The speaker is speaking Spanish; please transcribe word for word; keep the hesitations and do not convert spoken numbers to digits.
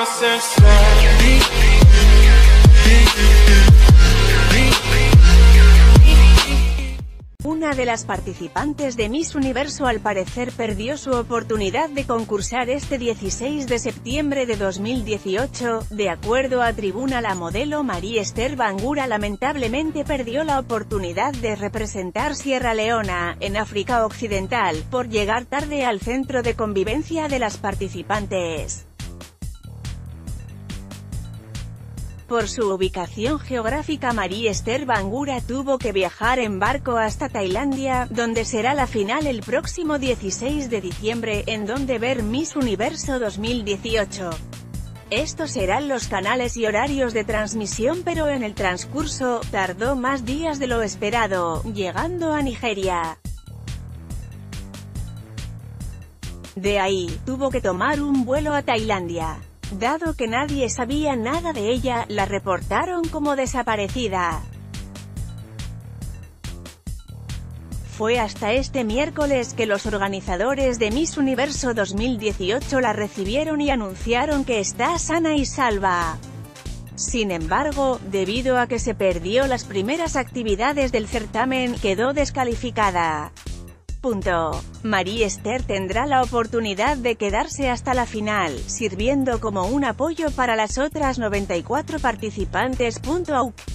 Una de las participantes de Miss Universo al parecer perdió su oportunidad de concursar este dieciséis de septiembre de dos mil dieciocho, de acuerdo a Tribuna. La modelo María Esther Bangura lamentablemente perdió la oportunidad de representar Sierra Leona, en África Occidental, por llegar tarde al centro de convivencia de las participantes. Por su ubicación geográfica, María Esther Bangura tuvo que viajar en barco hasta Tailandia, donde será la final el próximo dieciséis de diciembre, en donde ver Miss Universo dos mil dieciocho. Estos serán los canales y horarios de transmisión, pero en el transcurso, tardó más días de lo esperado, llegando a Nigeria. De ahí, tuvo que tomar un vuelo a Tailandia. Dado que nadie sabía nada de ella, la reportaron como desaparecida. Fue hasta este miércoles que los organizadores de Miss Universo dos mil dieciocho la recibieron y anunciaron que está sana y salva. Sin embargo, debido a que se perdió las primeras actividades del certamen, quedó descalificada. Punto. María Esther tendrá la oportunidad de quedarse hasta la final, sirviendo como un apoyo para las otras noventa y cuatro participantes. Punto.